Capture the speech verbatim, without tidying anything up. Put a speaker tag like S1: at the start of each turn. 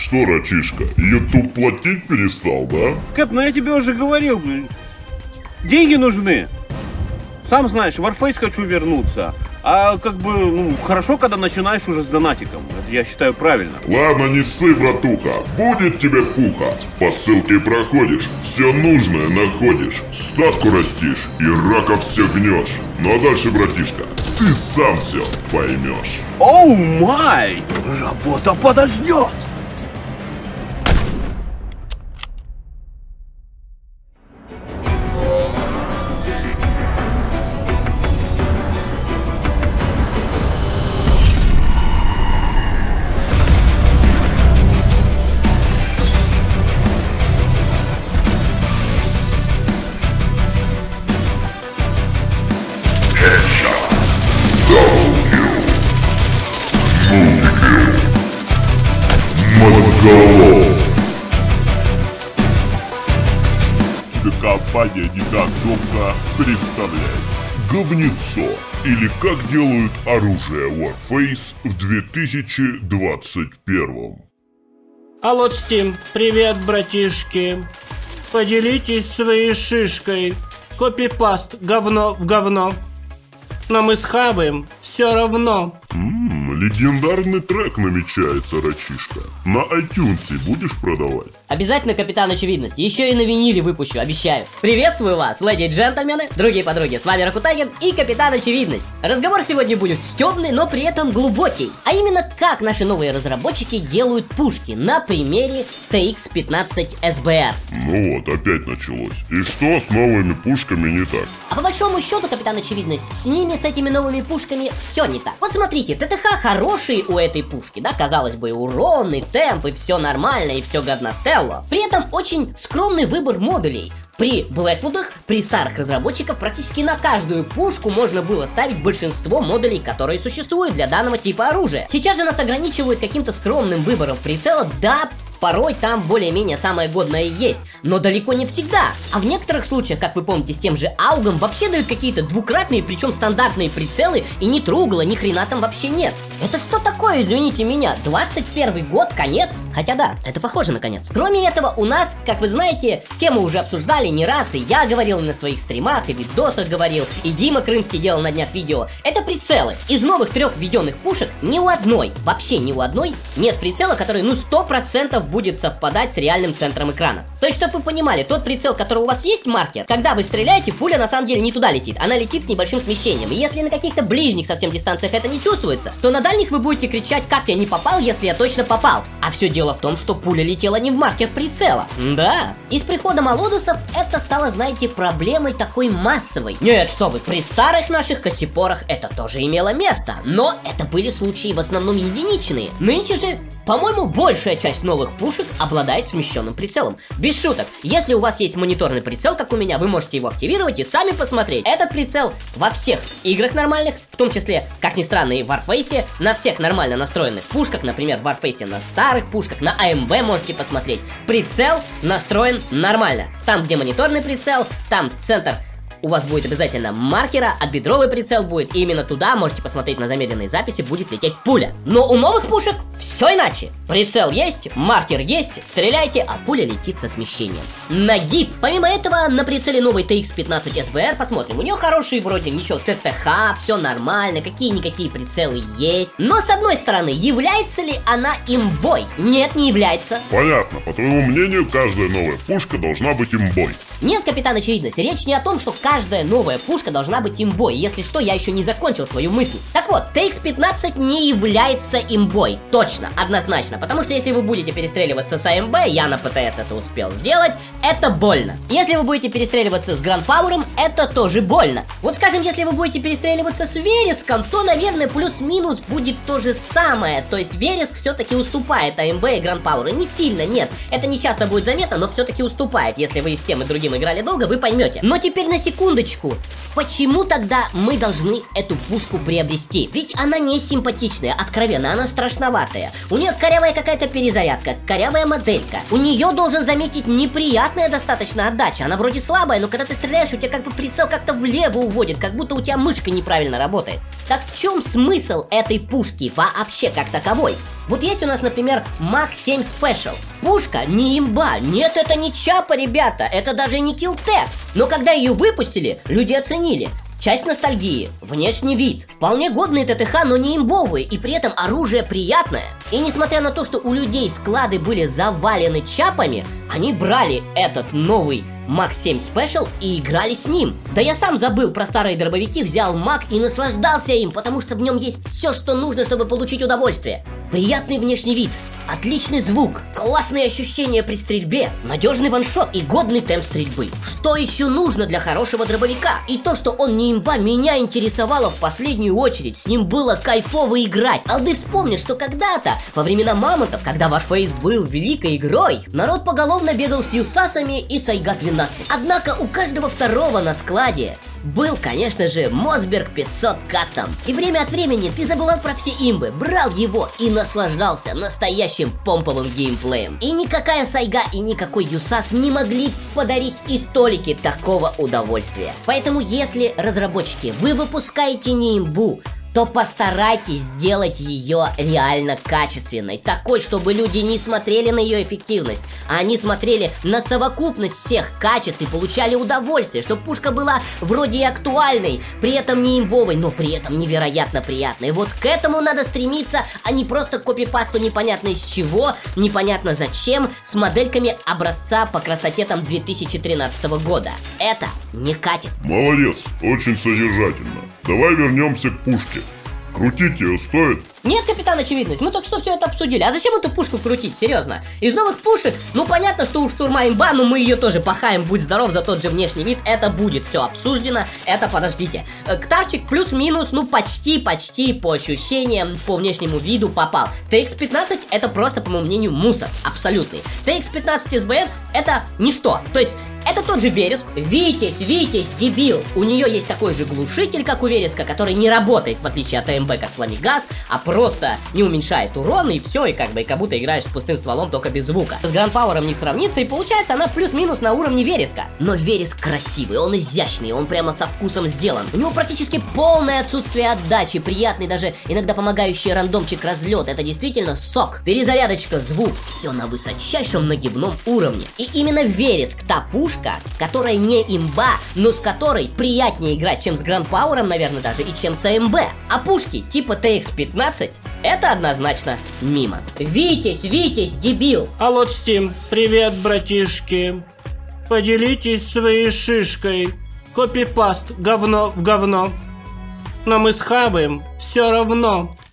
S1: Что, Рачишка, YouTube платить перестал, да?
S2: Кэп, ну я тебе уже говорил, блин. Деньги нужны. Сам знаешь, в Warface хочу вернуться. А как бы, ну, хорошо, когда начинаешь уже с донатиком. Это я считаю правильно.
S1: Ладно, не ссы, братуха. Будет тебе пуха. По ссылке проходишь, все нужное находишь. Статку растишь и раков всех гнешь. Ну а дальше, братишка, ты сам все поймешь.
S2: Оу май! Работа подождет!
S1: Компания «Не так долго» представляет говнецо, или как делают оружие Warface в две тысячи двадцать первом.
S3: Алло, Steam, привет, братишки. Поделитесь своей шишкой. Копипаст, говно в говно. Но мы схаваем все равно.
S1: Ммм, легендарный трек намечается, Рачишка. На iTunes будешь продавать?
S4: Обязательно, Капитан Очевидность. Еще и на виниле выпущу, обещаю. Приветствую вас, леди и джентльмены, другие подруги. С вами Ракутагин и Капитан Очевидность. Разговор сегодня будет стёбный, но при этом глубокий. А именно, как наши новые разработчики делают пушки на примере тэ икс пятнадцать эс бэ эр.
S1: Ну вот, опять началось. И что с новыми пушками не так?
S4: А по большому счету, Капитан Очевидность, с ними, с этими новыми пушками, все не так. Вот смотрите, тэ тэ ха хорошие у этой пушки, да, казалось бы, и урон, и темп, и все нормально, и все годностелло. При этом очень скромный выбор модулей. При Блэквудах, при старых разработчиков, практически на каждую пушку можно было ставить большинство модулей, которые существуют для данного типа оружия. Сейчас же нас ограничивают каким-то скромным выбором прицела, да, порой там более-менее самое годное есть, но далеко не всегда. А в некоторых случаях, как вы помните, с тем же Аугом вообще дают какие-то двукратные, причем стандартные прицелы, и ни тругла, ни хрена там вообще нет. Это что такое, извините меня? двадцать первый год, конец? Хотя да, это похоже на конец. Кроме этого, у нас, как вы знаете, тему уже обсуждали не раз, и я говорил на своих стримах, и видосах говорил, и Дима Крымский делал на днях видео. Это прицелы. Из новых трех введенных пушек ни у одной, вообще ни у одной, нет прицела, который, ну, сто процентов будет совпадать с реальным центром экрана. То есть, чтобы вы понимали, тот прицел, который у вас есть, маркер, когда вы стреляете, пуля на самом деле не туда летит, она летит с небольшим смещением. И если на каких-то ближних совсем дистанциях это не чувствуется, то на дальних вы будете кричать, как я не попал, если я точно попал. А все дело в том, что пуля летела не в маркер прицела. Да. И с приходом Алодусов это стало, знаете, проблемой такой массовой. Нет, что вы, при старых наших кассипорах это тоже имело место, но это были случаи в основном единичные. Нынче же, по-моему, большая часть новых пушек обладает смещенным прицелом. Без шуток, если у вас есть мониторный прицел, как у меня, вы можете его активировать и сами посмотреть. Этот прицел во всех играх нормальных, в том числе, как ни странно, и в Warface, на всех нормально настроенных пушках, например, в Warface на старых пушках, на а эм бэ можете посмотреть. Прицел настроен нормально. Там, где мониторный прицел, там центр у вас будет обязательно маркера, а бедровый прицел будет, и именно туда, можете посмотреть на замедленной записи, будет лететь пуля. Но у новых пушек все иначе. Прицел есть, маркер есть, стреляйте, а пуля летит со смещением. Нагиб. Помимо этого, на прицеле новой тэ икс пятнадцать эс бэ эр посмотрим. У нее хорошие вроде ничего, тэ тэ ха, все нормально, какие-никакие прицелы есть. Но с одной стороны, является ли она имбой? Нет, не является.
S1: Понятно, по твоему мнению, каждая новая пушка должна быть имбой.
S4: Нет, Капитан Очевидность, речь не о том, что каждая новая пушка должна быть имбой. Если что, я еще не закончил свою мысль. Так вот, тэ икс пятнадцать не является имбой. Точно, однозначно. Потому что если вы будете перестреливаться с а эм бэ, я на пэ тэ эс это успел сделать, это больно. Если вы будете перестреливаться с Грандпауэром, это тоже больно. Вот скажем, если вы будете перестреливаться с Вереском, то, наверное, плюс-минус будет то же самое. То есть Вереск все-таки уступает а эм бэ и Грандпауэру. Не сильно, нет. Это не часто будет заметно, но все-таки уступает. Если вы и с тем и другим играли долго, вы поймете. Но теперь на секунду. секундочку. Почему тогда мы должны эту пушку приобрести? Ведь она не симпатичная, откровенно, она страшноватая. У нее корявая какая-то перезарядка, корявая моделька. У нее, должен заметить, неприятная достаточно отдача. Она вроде слабая, но когда ты стреляешь, у тебя как бы прицел как-то влево уводит, как будто у тебя мышка неправильно работает. Так в чем смысл этой пушки вообще как таковой? Вот есть у нас, например, Мак семь Special. Пушка не имба, нет, это не чапа, ребята, это даже не киллтек. Но когда ее выпустили, люди оценили. Часть ностальгии, внешний вид, вполне годные ТТХ, но не имбовые, и при этом оружие приятное. И несмотря на то, что у людей склады были завалены чапами, они брали этот новый Мак семь Special и играли с ним. Да я сам забыл про старые дробовики, взял Мак и наслаждался им, потому что в нем есть все, что нужно, чтобы получить удовольствие. Приятный внешний вид, отличный звук, классные ощущения при стрельбе, надежный ваншот и годный темп стрельбы. Что еще нужно для хорошего дробовика? И то, что он не имба, меня интересовало в последнюю очередь. С ним было кайфово играть. Алды вспомнят, что когда-то, во времена мамонтов, когда Warface был великой игрой, народ поголовно бегал с юсасами и с Айга двенадцать. Однако у каждого второго на складе был, конечно же, Мосберг пятьсот Custom. И время от времени ты забывал про все имбы, брал его и наслаждался настоящим помповым геймплеем. И никакая Сайга и никакой юсас не могли подарить и толики такого удовольствия. Поэтому если, разработчики, вы выпускаете не имбу, то постарайтесь сделать ее реально качественной, такой, чтобы люди не смотрели на ее эффективность, а они смотрели на совокупность всех качеств и получали удовольствие, чтобы пушка была вроде и актуальной, при этом не имбовой, но при этом невероятно приятной. Вот к этому надо стремиться, а не просто к копипасту непонятно из чего, непонятно зачем, с модельками образца по красоте там две тысячи тринадцатого года. Это не катит.
S1: Молодец, очень содержательно. Давай вернемся к пушке. Крутить ее стоит?
S4: Нет, капитан Очевидность, мы только что все это обсудили. А зачем эту пушку крутить, серьезно? Из новых пушек, ну понятно, что у штурма имба, но мы ее тоже пахаем, будь здоров, за тот же внешний вид. Это будет все обсуждено, это подождите. Ктарчик плюс-минус, ну почти, почти по ощущениям, по внешнему виду попал. тэ икс пятнадцать это просто, по моему мнению, мусор, абсолютный. тэ икс пятнадцать эс бэ эф это ничто, то есть... Это тот же Вереск. Витязь, Витязь, дебил. У нее есть такой же глушитель, как у Вереска, который не работает, в отличие от АМБ, как Фламигаз, а просто не уменьшает урон, и все, и как бы, и как будто играешь с пустым стволом, только без звука. С Грандпауэром не сравнится, и получается она плюс-минус на уровне Вереска. Но Вереск красивый, он изящный, он прямо со вкусом сделан. У него практически полное отсутствие отдачи, приятный, даже иногда помогающий рандомчик разлет. Это действительно сок. Перезарядочка, звук, все на высочайшем нагибном уровне. И именно Вереск, та пушка, которая не имба, но с которой приятнее играть, чем с Грандпауэром, наверное, даже, и чем с АМБ. А пушки типа тэ икс пятнадцать это однозначно мимо. Витязь, Витязь, дебил.
S3: Алло, Steam, привет, братишки. Поделитесь своей шишкой. Копипаст, говно в говно. Но мы схаваем все равно.